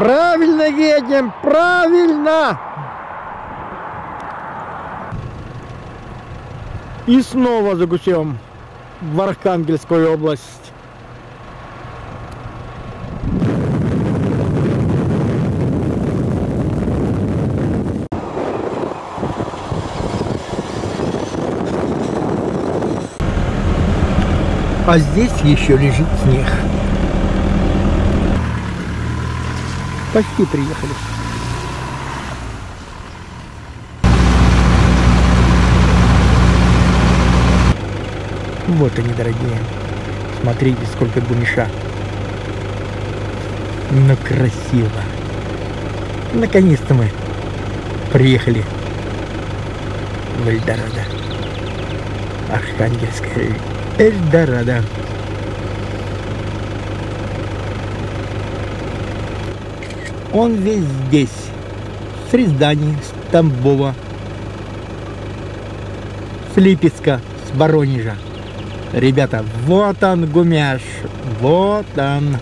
Правильно едем, правильно! И снова за гусем в Архангельскую область. А здесь еще лежит снег. Почти приехали. Вот они, дорогие. Смотрите, сколько гумиша. Ну, красиво. Наконец-то мы приехали в Эльдорадо. Архангельское Эльдорадо. Он весь здесь. С Рязани, с Тамбова, с Липецка, с Воронежа. Ребята, вот он, гумяш. Вот он.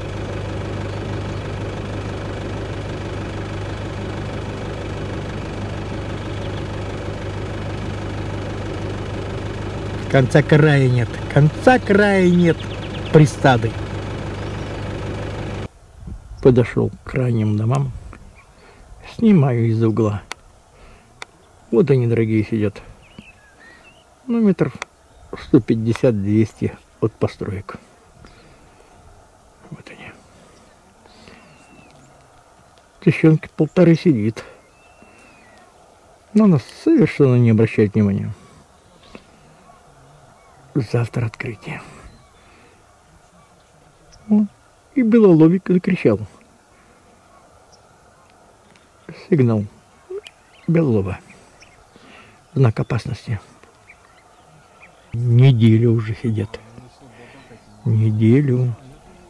Конца края нет. Конца края нет пристады. Подошел к крайним домам. Снимаю из угла. Вот они, дорогие, сидят. Ну, метров 150-200 от построек. Вот они. Тыщенки полторы сидит. Но нас совершенно не обращает внимания. Завтра открытие. О, и белолобик закричал. Сигнал белолоба. Знак опасности. Неделю уже сидят. Неделю.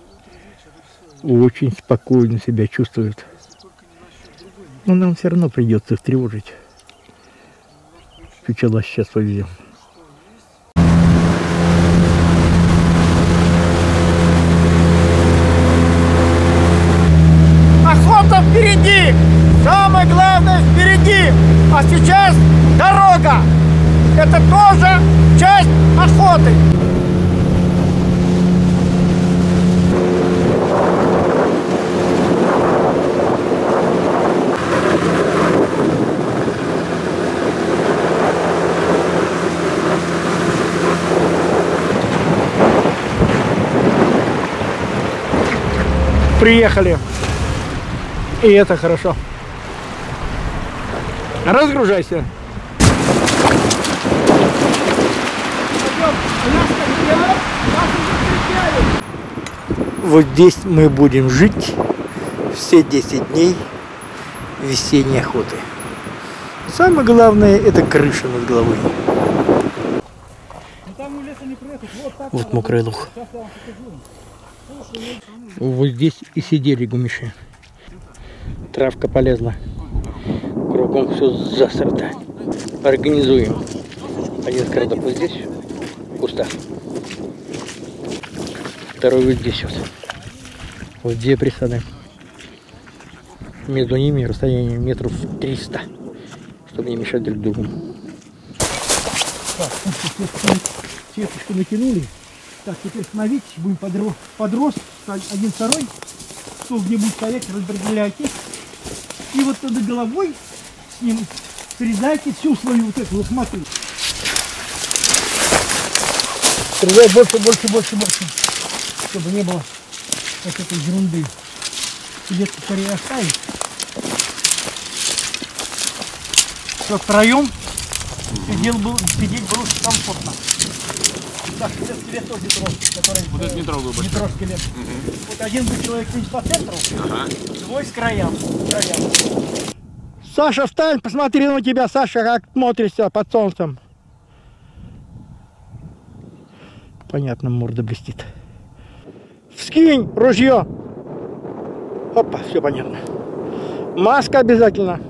Очень спокойно себя чувствуют. Но нам все равно придется их тревожить. Чучела сейчас повезем. Охота впереди! Самое главное впереди! А сейчас дорога! Это тоже часть охоты! Приехали. И это хорошо. Разгружайся. Вот здесь мы будем жить все 10 дней весенней охоты. Самое главное — это крыша над головой. Вот мокрый луг. Вот здесь и сидели гумиши. Травка полезла. Кругом все засрато. Организуем. Один скородок вот здесь, в кустах. Второй вот здесь вот. Вот где присады. Между ними расстояние метров 300, чтобы не мешать друг другу. Так, сеточку накинули. Так, теперь становитесь, будем подрост, один второй. Кто где будет стоять, распределяйте. И вот над головой с ним срезайте всю свою вот эту лохмату. Срезай больше, больше, больше, больше. Чтобы не было вот этой ерунды. Ветку скорее оставить. Все втроем. Сидеть было комфортно. Так, скелет тоже метровский, который... Вот это метровый будет. Метровый скелет. Угу. Вот один будет человек по центру, свой с краям. Саша, встань, посмотри на тебя, Саша, как смотришься под солнцем. Понятно, морда блестит. Вскинь ружье. Опа, все понятно. Маска обязательно.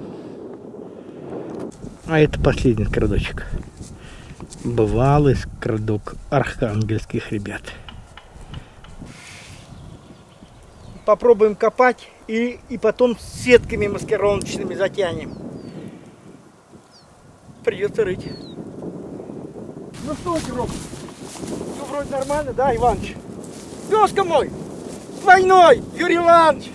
А это последний скородочек. Бывалый скородок архангельских ребят. Попробуем копать И потом с сетками маскировочными затянем. Придется рыть. Ну что, Серега? Все вроде нормально, да, Иваныч? Тезка мой! Двойной! Юрий Иванович!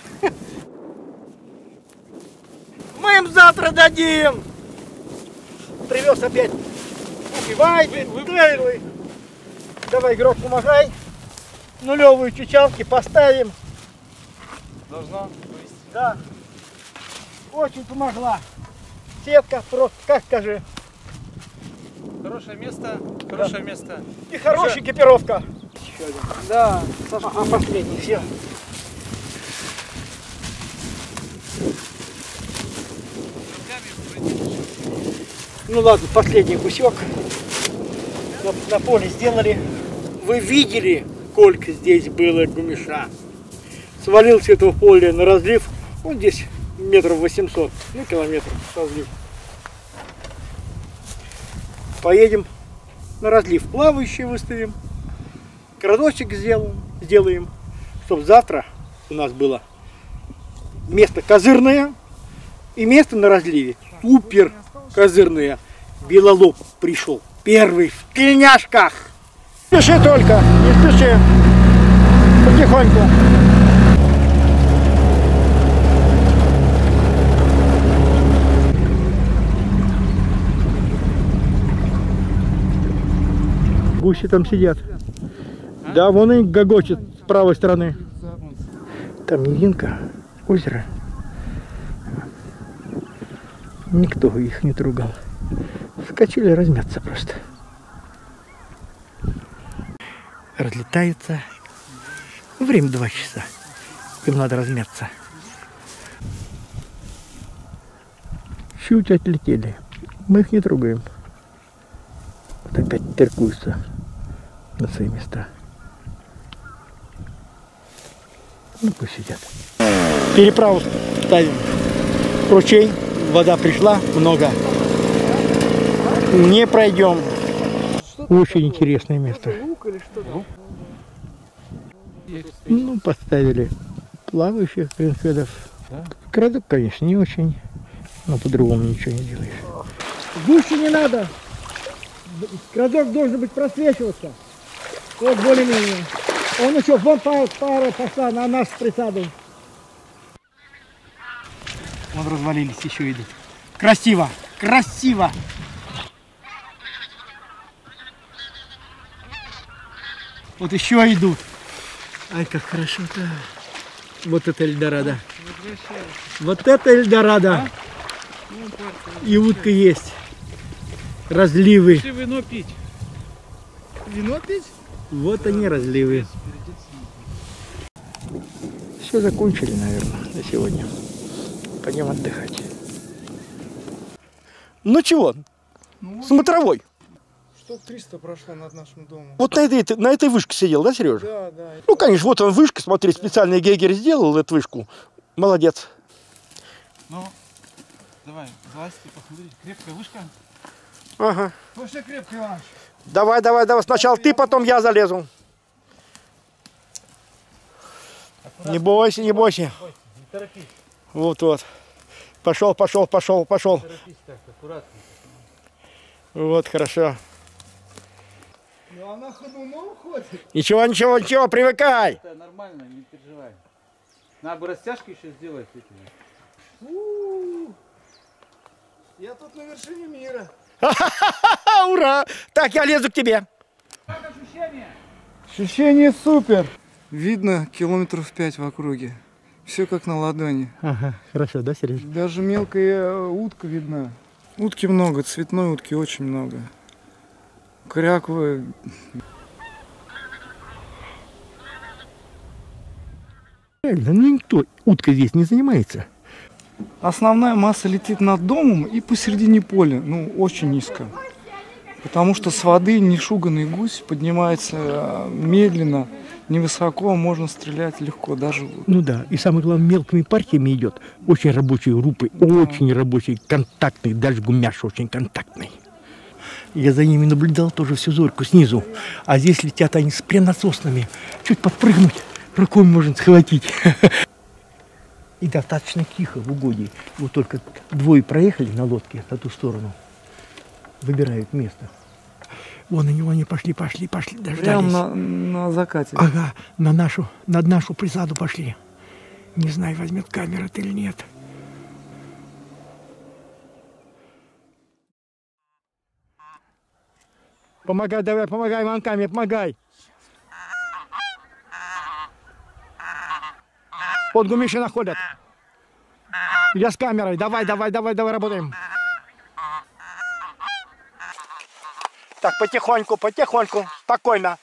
Мы им завтра дадим! Привез опять убивайте, выдавили. Давай, игрок, помогай. Нулевые чучалки поставим. Должна вывести. Да. Очень помогла. Сетка просто, как скажи. Хорошее место, хорошее место. И хорошая экипировка. Еще один. Да, А последний, все. Ну ладно, последний гусек. На поле сделали. Вы видели, сколько здесь было гумиша. Свалился этого поля на разлив. Вот здесь метров 800, ну километров разлив. Поедем на разлив плавающий выставим. Городочек сделаем, чтобы завтра у нас было место козырное и место на разливе. Супер козырное. Белолоб пришел. Первый в тельняшках. Спеши только, не спеши. Потихоньку. Гуси там сидят. Да, вон и гогочет с правой стороны. Там Невинка, озеро. Никто их не трогал. Скочили размяться просто. Разлетаются. Время 2 часа. Им надо размяться. Чуть отлетели. Мы их не трогаем. Вот опять теркуются на свои места. Ну пусть сидят. Переправу ставим. Ручей. Вода пришла. Много. Не пройдем. Очень интересное место. Ну, поставили плавающих клинхедов. Крадок, конечно, не очень. Но по-другому ничего не делаешь. Гуще не надо. Крадок должен быть просвечиваться. Вот более-менее. Он еще вон пара пошла на нашу присаду. Вон развалились, еще идут. Красиво! Красиво! Вот еще идут. Ай, как хорошо-то. Вот это Эльдорадо. Вот это Эльдорадо. И утка есть. Разливы. Пошли вино пить. Вино пить? Вот они, разливы. Все закончили, наверное, на сегодня. Пойдем отдыхать. Ну чего? Смотровой. Штук 300 прошло над нашим домом. Вот на этой вышке сидел, да, Сережа? Да, да. Ну, конечно, вот он вышка, смотри, специальный Гейгер сделал эту вышку. Молодец. Ну, давай, залазь и посмотри. Крепкая вышка. Ага. Вообще крепкая, Иваныч. Давай. Сначала ты, потом я залезу. Не бойся. Не торопись. Вот. Пошел. Не торопись так, аккуратно. Вот, хорошо. Ну она ходуном ходит. Ничего, привыкай. Это нормально, не переживай. Надо бы растяжки еще сделать. Я тут на вершине мира. Ура! Так, я лезу к тебе. Как ощущение? Ощущение супер. Видно километров 5 в округе. Все как на ладони. Ага, хорошо, да, Сережа? Даже мелкая утка видна. Утки много, цветной утки очень много. Кряквы. Правильно, ну никто уткой здесь не занимается. Основная масса летит над домом и посередине поля, ну очень низко. Потому что с воды нешуганный гусь поднимается медленно, невысоко, можно стрелять легко, даже... Ну да, и самое главное, мелкими партиями идет. Очень рабочие группы, очень рабочий, контактный, даже гумяш очень контактный. Я за ними наблюдал тоже всю зорьку снизу. А здесь летят они с прям над соснами. Чуть подпрыгнуть, рукой можно схватить. И достаточно тихо в угодье. Вот только двое проехали на лодке на ту сторону. Выбирают место. Вон они пошли, дождались. Прямо на закате. Ага, над нашу присаду пошли. Не знаю, возьмет камера или нет. Помогай, давай, помогай, манками, помогай. Вот гумиши находят. Я с камерой. Давай, работаем. Так, потихоньку, спокойно.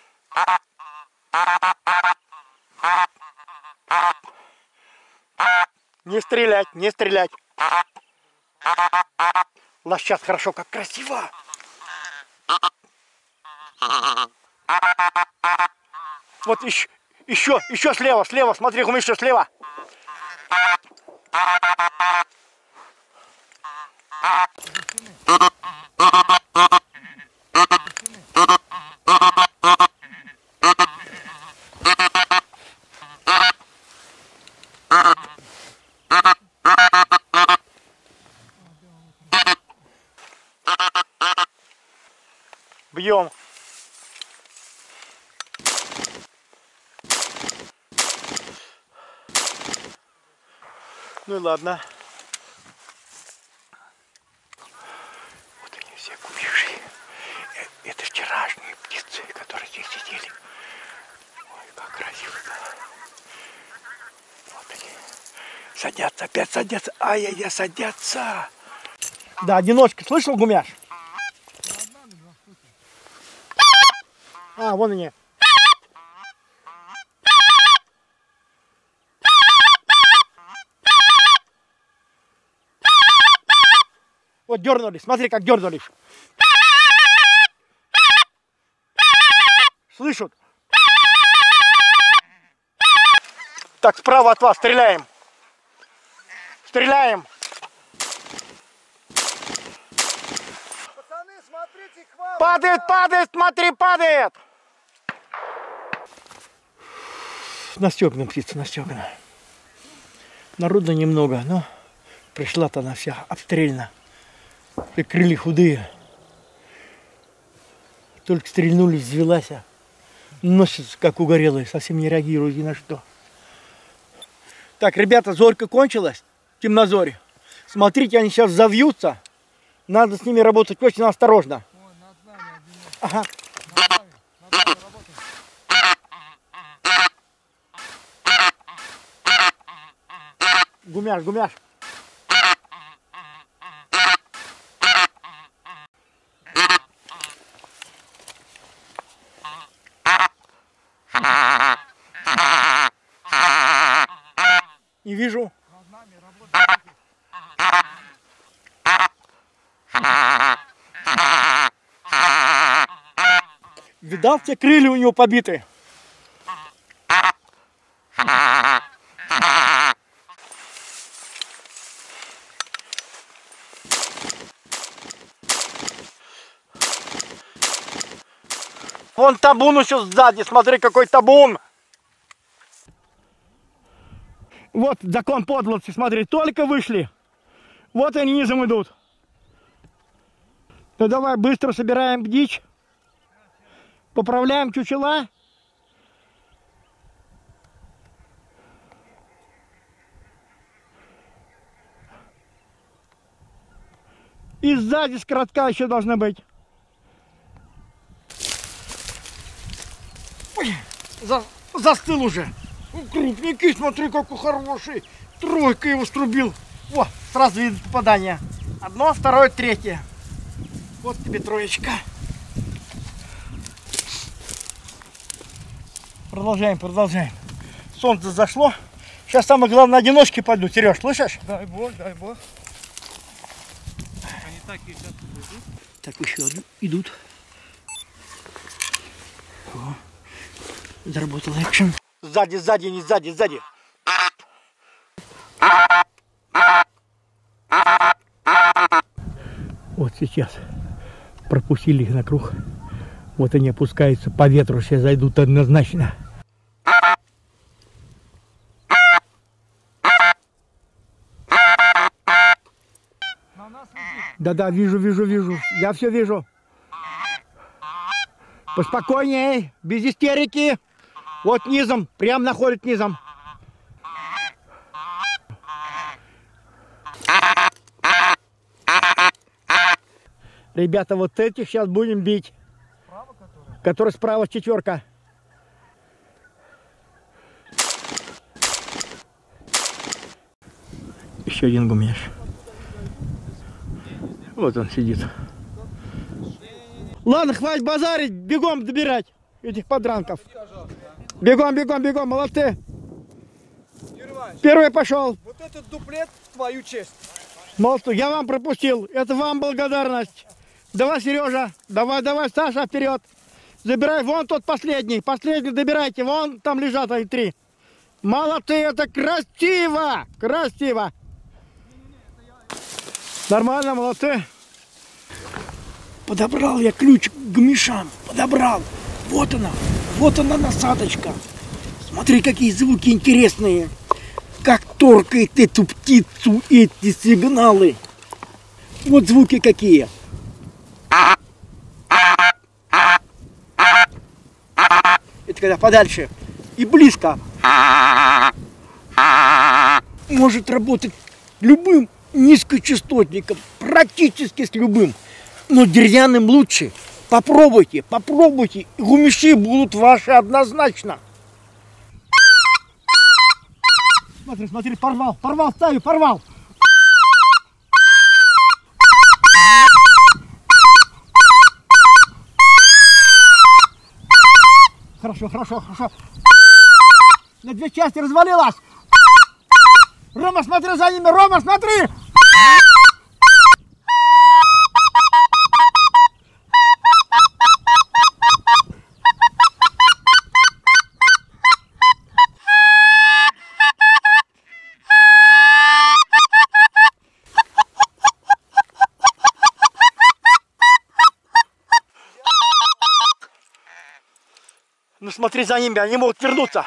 Не стрелять. Ла, сейчас хорошо, как красиво. Вот еще слева, смотри, еще слева. Бьем. Ну и ладно. Вот они все кумиши. Это вчерашние птицы, которые здесь сидели. Ой, как красиво. Вот они. Садятся, опять садятся. Ай-яй-яй, садятся. Да, одиночка. Слышал, Гумяш? А, вон они. Вот дернулись, смотри, как дернулись. Слышат? Так, справа от вас стреляем. Стреляем. Пацаны, смотрите, к вам. Падает, смотри, падает. Настегна птица, настегна. Народу немного, но пришла-то она вся обстрельна. И крылья худые. Только стрельнули, взвелась. Носится, как угорелая, совсем не реагирует ни на что. Так, ребята, зорька кончилась, темнозорь. Смотрите, они сейчас завьются. Надо с ними работать очень осторожно. Ага. Гумяш. Не вижу. Видал, все крылья у него побиты. Вон табун еще сзади, смотри, какой табун. Вот закон подлости, смотри, только вышли. Вот они низом идут. Ну давай быстро собираем дичь. Поправляем чучела. И сзади скоротка еще должна быть. Ой, застыл уже. Крупненький, смотри, какой хороший. Тройка его струбил. О, сразу видно попадание. Одно, второе, третье. Вот тебе троечка. Продолжаем. Солнце зашло. Сейчас самое главное, одиночки пойдут. Сереж, слышишь? Дай бог. Они так и сейчас идут. Так, еще одну идут. О, заработал экшен. Сзади, не сзади. Вот сейчас пропустили их на круг. Вот они опускаются по ветру, сейчас зайдут однозначно. Да-да, вижу. Я все вижу. Поспокойней, без истерики. Вот низом, прям находит низом. Ребята, вот этих сейчас будем бить. Который справа четверка. Еще один гумяш. Вот он сидит. Ладно, хватит базарить, бегом добирать этих подранков. Бегом, молодцы. Первый пошел. Вот этот дуплет в твою честь. Молодцы, я вам пропустил. Это вам благодарность. Давай, Сережа, давай, Саша, вперед. Забирай, вон тот последний добирайте, вон там лежат они 3. Молодцы, это красиво. Нормально, молодцы. Подобрал я ключ к гумешам, подобрал. Вот она насадочка. Смотри, какие звуки интересные. Как торкает эту птицу эти сигналы. Вот звуки какие. Это когда подальше и близко. Может работать любым низкочастотником, практически с любым. Но деревянным лучше. Попробуйте. Гумеши будут ваши однозначно. Смотри, порвал стаю. Хорошо. На 2 части развалилась. Рома, смотри за ними, смотри! Ну смотри за ними, они могут вернуться.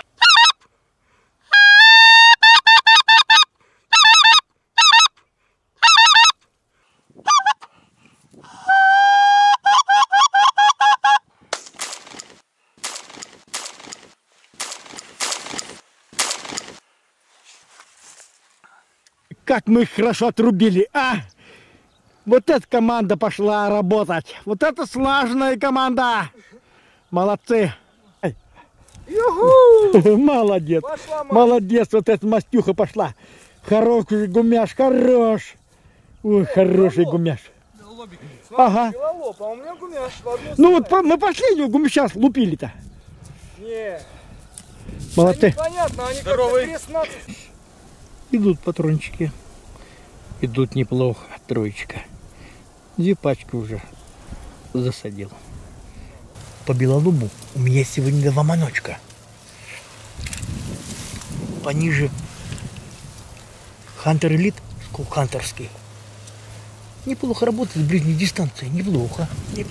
Как мы их хорошо отрубили, а? Вот эта команда пошла работать. Вот это слаженная команда. Молодцы. Молодец. Молодец, вот эта мастюха пошла. Хороший гумяш, хорош. Ой, хороший гумяш. Ага. А у меня гумяш в одну Ну вот мы последнего гумяша лупили-то. Не. Молодцы. Понятно, они как-то 16. Идут патрончики. Идут неплохо, троечка. 2 пачки уже засадил. По белолубу у меня сегодня 2 маночка. Пониже Хантер Элит, хантерский. Неплохо работает с ближней дистанции. Неплохо.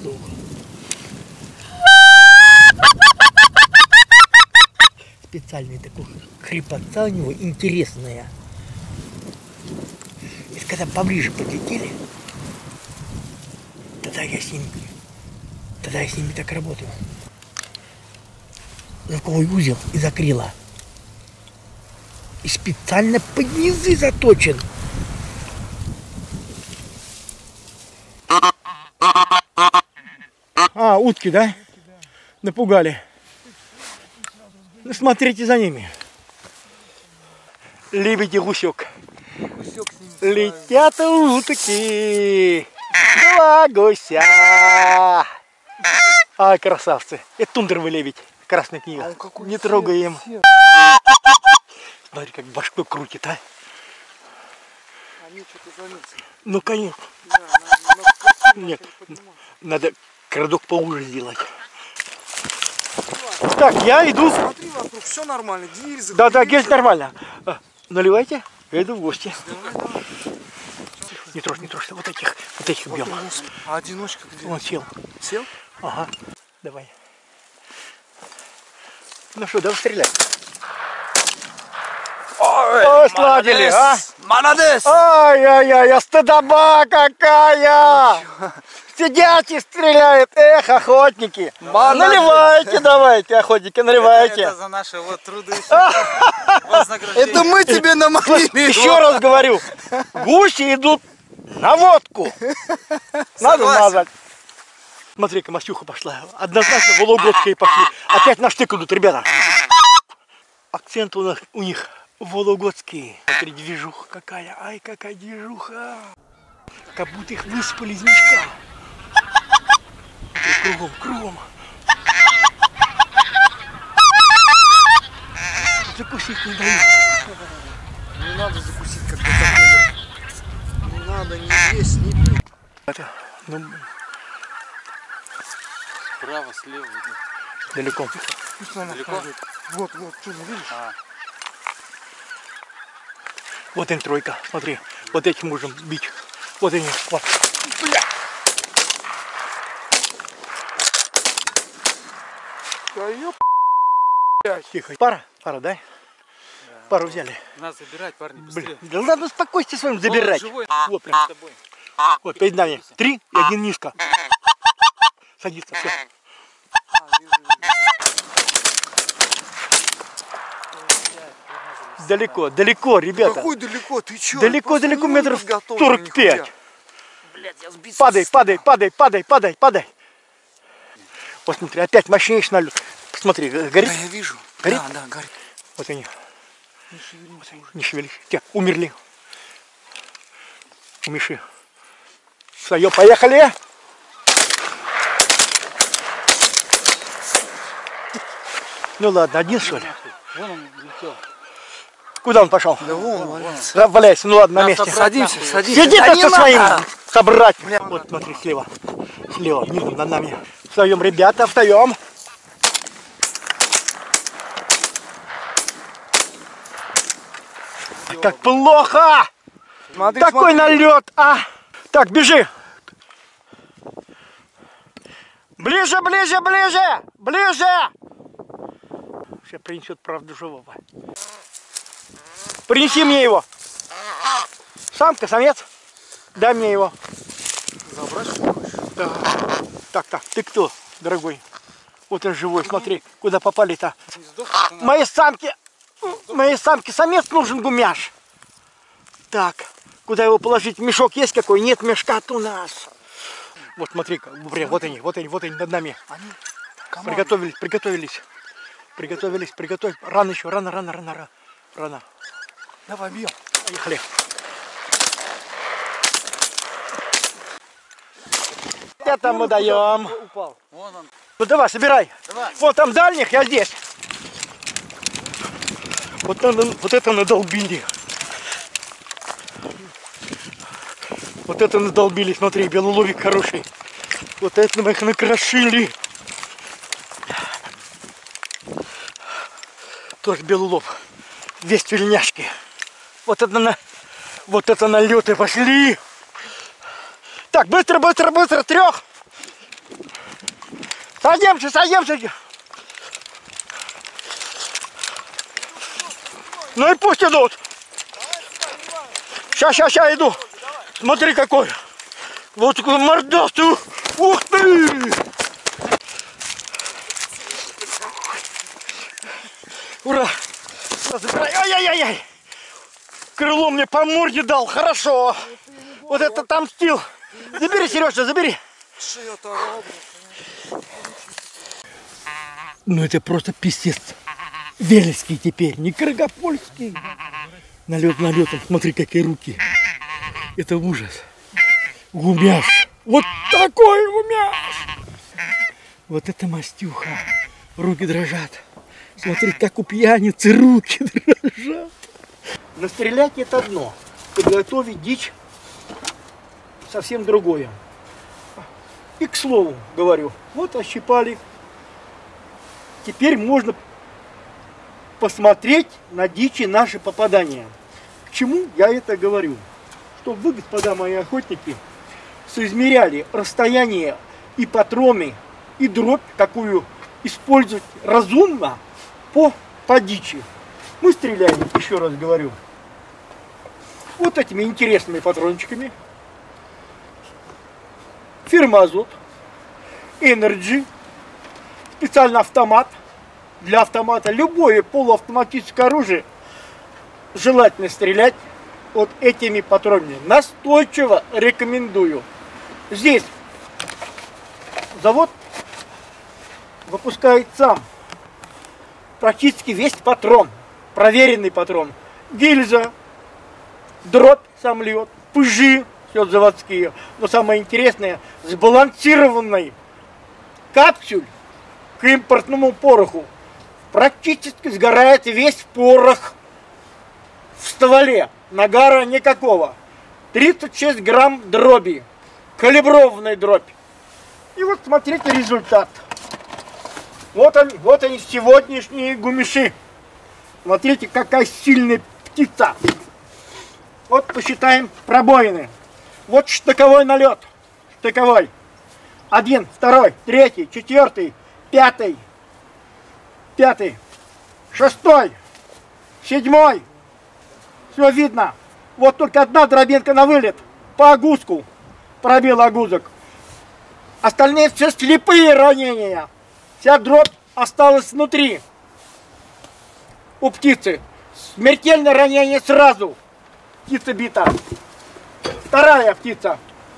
Специальный такой хрипотца у него интересная. И когда поближе подлетели, тогда я с ними так работаю. Звуковой узел из акрила. И специально под низы заточен. А, утки, да? Напугали. Ну, смотрите за ними. Лебедь и гусек. Летят утки. 2 гуся. Ай, красавцы. Это тундровый лебедь. Красная книга. Не трогаем. Смотри, как башкой крутит, а. Они что-то заметили. Ну, конечно. Да, Нет, надо крадок поуже сделать. Так, я иду. Смотри вокруг, все нормально. Дверь закрыли. Да, гель нормально. Наливайте, я иду в гости. Давай. Не трожь, вот этих бьем. А одиночка где? Он сел. Сел? Ага, давай. Ну что, давай стрелять. Ой, сладили, а? Молодец! Ай-яй-яй, стыдоба какая! Сидят и стреляют, эх, охотники! Молодец. Наливайте давайте, охотники, наливайте! Это за наши вот труды. Это мы тебе намолили. Еще раз говорю, гуси идут на водку. Надо Согласен. мазать. Смотри-ка, Мастюха пошла. Однозначно вологодские пошли. Опять на штык идут, ребята. Акцент у них вологодские. Смотри, движуха какая. Ай, какая движуха. Как будто их высыпали из мешка. Смотри, кругом, кругом. Закусить не дают. Не надо закусить, когда такой лед. Не надо ни есть, ни пить. Это, ну, Справа, слева. далеко. Далеко? Вот, что, не видишь? Вот им тройка, смотри. Вот этим можем бить. Вот они. Вот. Бля! Да ёп. Тихо. Пара, да? Пару взяли. Надо забирать, парни, Блин, быстрее. да ладно, успокойся с вами забирать. Живой. Вот прям. С тобой. Вот перед нами. 3 и 1 низко. Садится, все. Далеко, далеко, ребята. Какой далеко? Ты чё? Далеко, Просто далеко, не метров подготовлен 45. нихуя. Блядь, я сбился. Падай, падай, падай, падай, падай, падай. Вот смотри, опять мощнейший налет. Посмотри, горит. Да, я вижу. Горит? Да, горит. Вот они. Не шевелись. Те, умерли. Умеши. Встаем, поехали. Ну ладно, один что ли? Вон он летел. Куда он пошел? Да вон, валяется. Валяйся, ну ладно, на месте. Садимся, садимся. Сиди Да там не со своим надо. собрать. Вот смотри, слева. Слева, внизу над нами. Встаем, ребята, встаем. Как плохо! Смотри, Такой смотри. налет, а! Так, бежи! Ближе, ближе, ближе! Ближе! Сейчас принесет правду живого. Принеси мне его. Самка, самец? Дай мне его. Да. Так, ты кто, дорогой? Вот он живой, смотри, куда попали-то. Моей самке самец нужен, гумяш. Так, куда его положить? Мешок есть какой? Нет мешка-то у нас. Вот смотри-ка, вот они над нами. Приготовились. Рано еще, рано. Давай, бьем. Поехали. Это мы даем. Упал. Вон он. Ну давай, собирай. Давай. Вот там дальних, я здесь. Вот это надолбили. Вот это надолбили, смотри, белоловик хороший. Вот это мы их накрошили. Тоже белолов. Весь тельняшки. Вот это налеты пошли. Так, быстро, 3. Садимся. Ну и пусть идут. Ща, иду. Смотри какой. Вот такой мордастый. Ух ты! Ура! Забирай. Ай-яй-яй! Крыло мне по морде дал. Хорошо. Вот это там стил. Забери, Сережа, забери. Ну это просто писец. Велельский теперь, не Крагопольский. Налет налетом. Смотри, какие руки. Это ужас. Гумяш. Вот такой гумяш. Вот это Мастюха. Руки дрожат. Смотри, как у пьяницы руки дрожат. Настрелять это одно. Подготовить дичь совсем другое. И к слову говорю, вот ощипали. Теперь можно посмотреть на дичи наши попадания. К чему я это говорю? Чтобы вы, господа мои охотники, соизмеряли расстояние и патроны, и дробь, какую использовать разумно по дичи. Мы стреляем, еще раз говорю, вот этими интересными патрончиками. Фирма Азот, Energy, специальный автомат. Для автомата любое полуавтоматическое оружие желательно стрелять вот этими патронами. Настойчиво рекомендую. Здесь завод выпускает сам практически весь патрон, проверенный патрон. Гильза, дробь сам льет, пыжи, все заводские. Но самое интересное, сбалансированный капсюль к импортному пороху. Практически сгорает весь порох в стволе. Нагара никакого. 36 грамм дроби. Калиброванная дробь. И вот смотрите результат. Вот они сегодняшние гумиши. Смотрите, какая сильная птица. Вот посчитаем пробоины. Вот штыковой налет. Штыковой. 1, 2, 3, 4, 5, 5, 6, 7. Все видно. Вот только одна дробинка на вылет. По огузку. Пробил огузок. Остальные все слепые ранения. Вся дробь осталась внутри. У птицы. Смертельное ранение сразу. Птица бита. Вторая птица.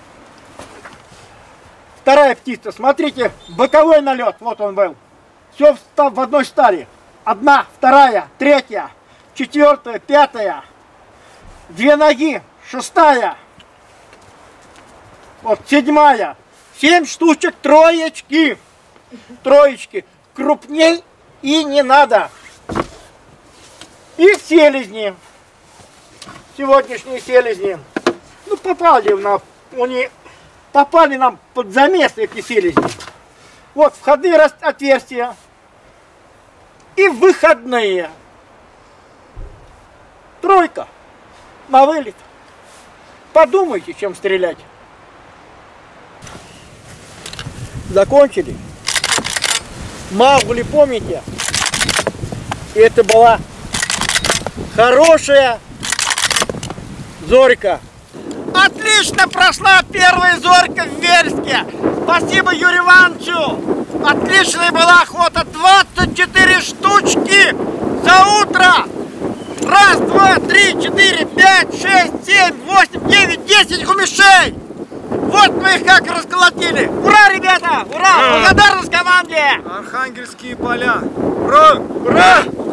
Вторая птица. Смотрите, боковой налет. Вот он был. Все в одной стали. 1, 2, 3, 4, 5. 2 ноги. 6. Вот 7. 7 штучек. Троечки. Троечки. Крупней и не надо. И селезни. Сегодняшние селезни. Ну, попали нам под замес эти селезни. Вот входные отверстия. И выходные. Тройка. На вылет. Подумайте, чем стрелять. Закончили. Маугли, помните? Это была хорошая зорька. Отлично прошла первая зорька в Вельске. Спасибо Юрию Ивановичу. Отличная была охота. 24 штучки за утро. 1, 2, 3, 4, 5, 6, 7, 8, 9, 10 гумишей. Вот мы их как расколотили. Ура, ребята! Ура! Благодарность команде! Архангельские поля. Ура! Ура!